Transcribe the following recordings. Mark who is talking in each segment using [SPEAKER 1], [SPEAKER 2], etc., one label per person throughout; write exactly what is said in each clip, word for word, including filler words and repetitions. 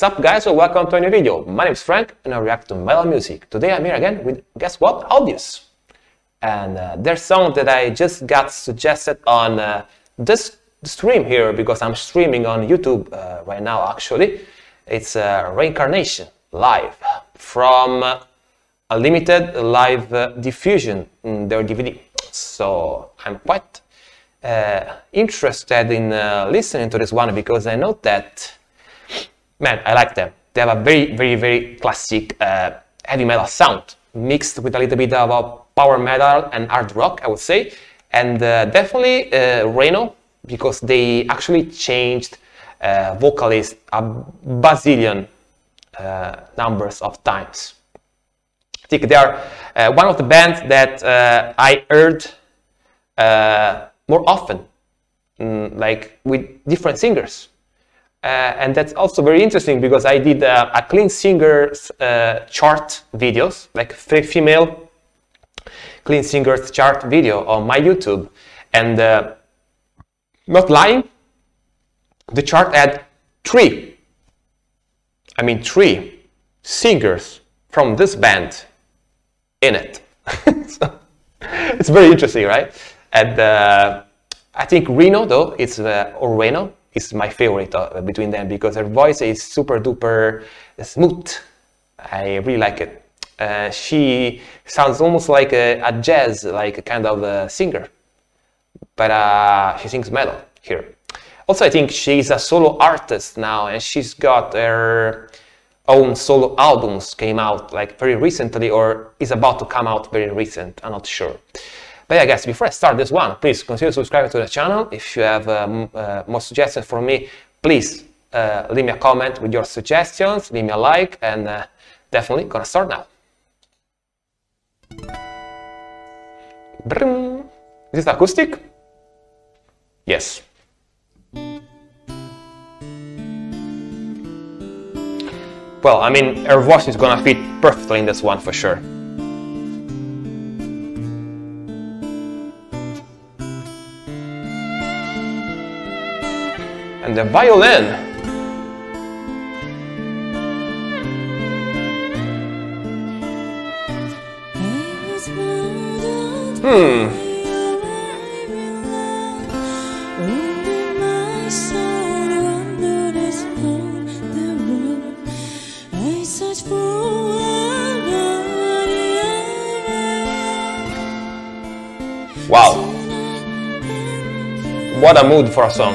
[SPEAKER 1] Sup guys, so welcome to a new video. My name is Frank and I react to metal music. Today I'm here again with, guess what, Audius. And uh, their song that I just got suggested on uh, this stream here, because I'm streaming on YouTube uh, right now actually. It's uh, Reincarnation live from uh, a limited live uh, diffusion in their D V D. So I'm quite uh, interested in uh, listening to this one, because I know that, man, I like them. They have a very, very, very classic uh, heavy metal sound, mixed with a little bit of a power metal and hard rock, I would say. And uh, definitely uh, Reno, because they actually changed uh, vocalist a bazillion uh, numbers of times. I think they are uh, one of the bands that uh, I heard uh, more often, mm, like with different singers. Uh, and that's also very interesting, because I did uh, a clean singers uh, chart videos, like female clean singers chart video on my YouTube. And uh, not lying, the chart had three, I mean three singers from this band in it. So, it's very interesting, right? And uh, I think Reno, though, it's uh, or Reno, is my favorite uh, between them, because her voice is super duper smooth. I really like it. Uh, she sounds almost like a, a jazz, like a kind of a singer, but uh, she sings metal here. Also, I think she's a solo artist now, and she's got her own solo albums came out like very recently, or is about to come out very recent. I'm not sure. But yeah, guys, before I start this one, please consider subscribing to the channel. If you have um, uh, more suggestions for me, please uh, leave me a comment with your suggestions, leave me a like, and uh, definitely gonna start now. Brum. Is this acoustic? Yes. Well, I mean, her voice is gonna fit perfectly in this one for sure. And the violin. Hmm. Wow. What a mood for a song.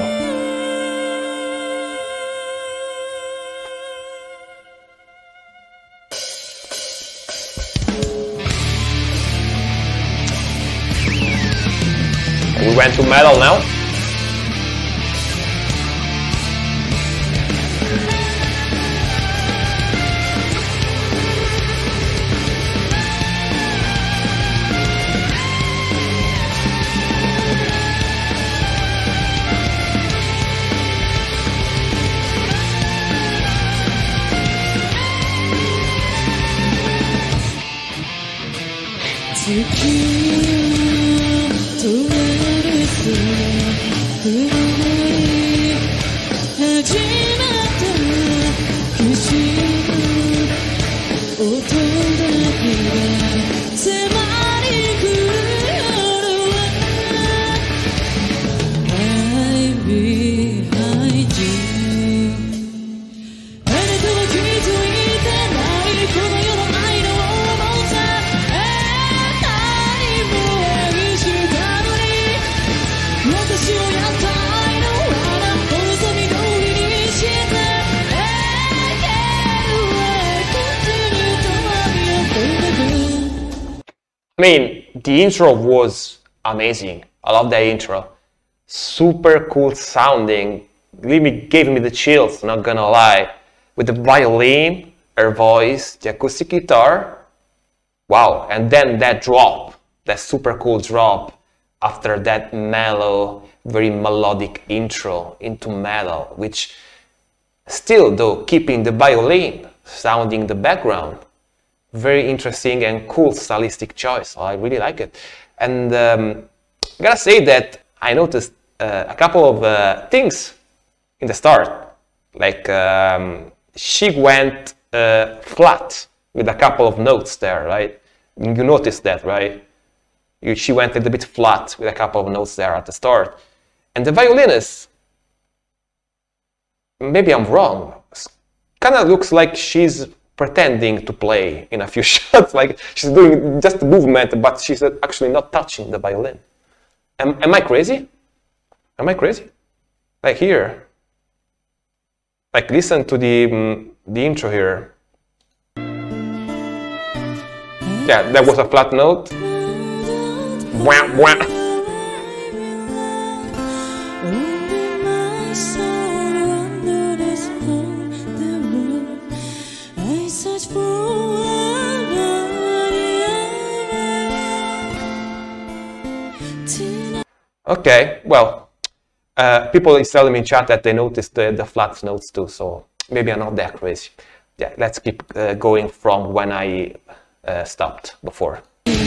[SPEAKER 1] We went to metal now. I mean, the intro was amazing. I love that intro. Super cool sounding. Really gave me the chills, not gonna lie. With the violin, her voice, the acoustic guitar. Wow, and then that drop, that super cool drop after that mellow, very melodic intro into metal, which still, though, keeping the violin sounding in the background. Very interesting and cool stylistic choice. I really like it. And um, I gotta say that I noticed uh, a couple of uh, things in the start, like um, she went uh, flat with a couple of notes there, right? You noticed that, right? You, she went a little bit flat with a couple of notes there at the start. And the violinist, maybe I'm wrong, kind of looks like she's pretending to play in a few shots, like she's doing just the movement, but she's actually not touching the violin. Am, am I crazy? Am I crazy? Like here, like listen to the, um, the intro here. Yeah, that was a flat note. Wah, wah. Okay, well, uh, people is telling me in chat that they noticed the, the flat notes too, so maybe I'm not that crazy. Yeah, let's keep uh, going from when I uh, stopped before.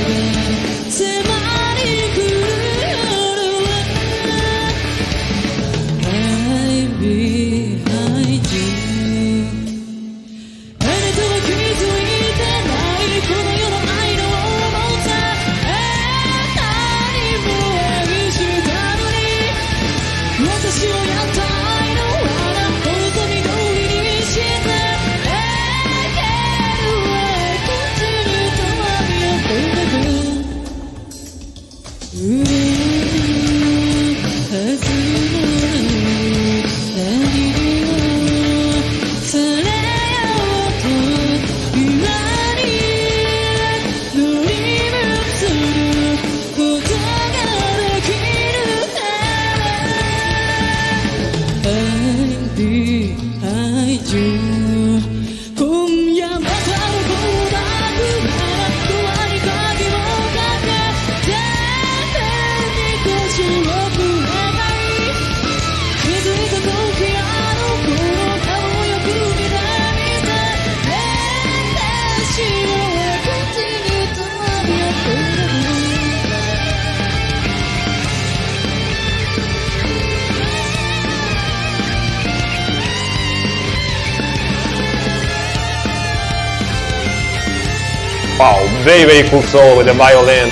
[SPEAKER 1] Wow, very very cool solo with the violin.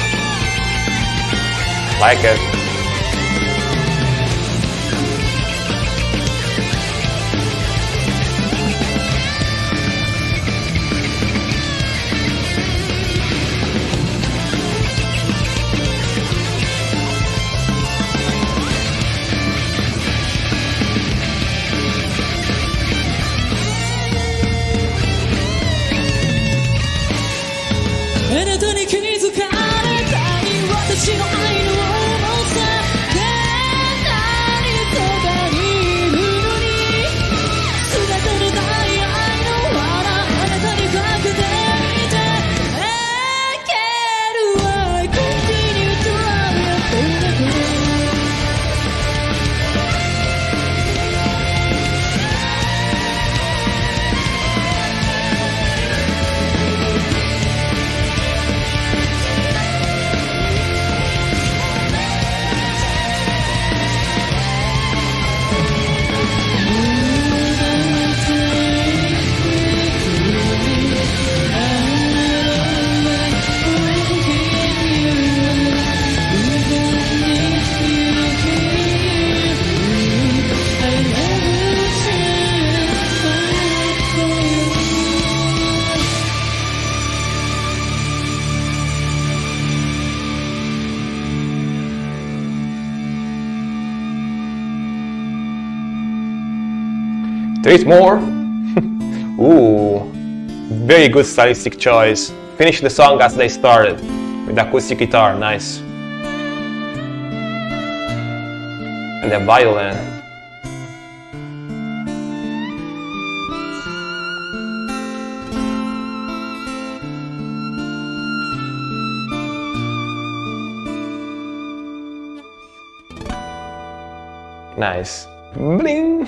[SPEAKER 1] Like it. There is more. Ooh, very good stylistic choice. Finish the song as they started with acoustic guitar, nice. And the violin. Nice. Bling.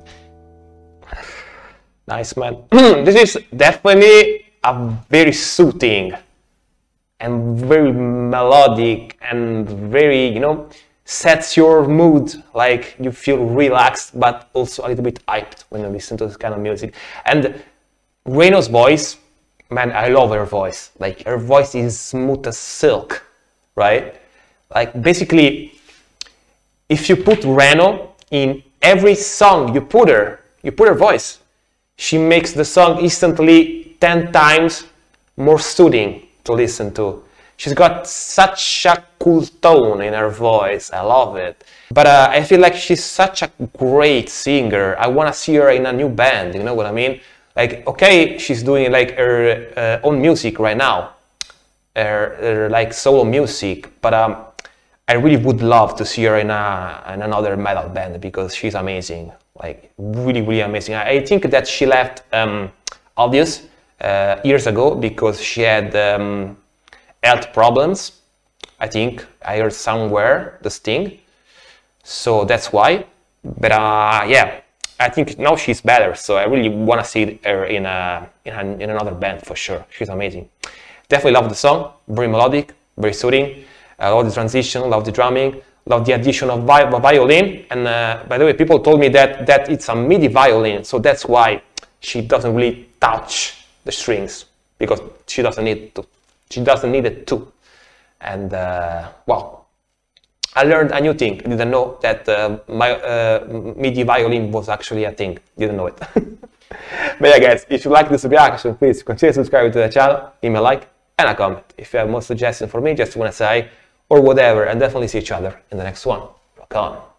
[SPEAKER 1] Nice, man. This is definitely a very soothing and very melodic and very, you know, sets your mood, like you feel relaxed, but also a little bit hyped when you listen to this kind of music. And Reno's voice, man, I love her voice. Like, her voice is smooth as silk, right? Like, basically, if you put Reno in every song you put her, you put her voice, she makes the song instantly ten times more soothing to listen to. She's got such a cool tone in her voice, I love it. But uh, I feel like she's such a great singer. I want to see her in a new band, you know what I mean? Like, okay, she's doing like her uh, own music right now, her, her like solo music, but um, I really would love to see her in, a, in another metal band because she's amazing, like really, really amazing. I, I think that she left um, Obvious uh, years ago because she had um, health problems. I think I heard somewhere this thing, so that's why. But uh, yeah, I think now she's better, so I really want to see her in a, in a in another band for sure. She's amazing. Definitely love the song, very melodic, very soothing. I love the transition, love the drumming, love the addition of vi violin. And uh, by the way, people told me that that it's a MIDI violin, so that's why she doesn't really touch the strings, because she doesn't need to. She doesn't need it to. And uh, wow. I learned a new thing. I didn't know that uh, my uh, MIDI violin was actually a thing. Didn't know it. But yeah, guys, if you like this reaction, please consider subscribing to the channel, leave me a like and a comment. If you have more suggestions for me, just want to say, or whatever, and definitely see each other in the next one. Rock on.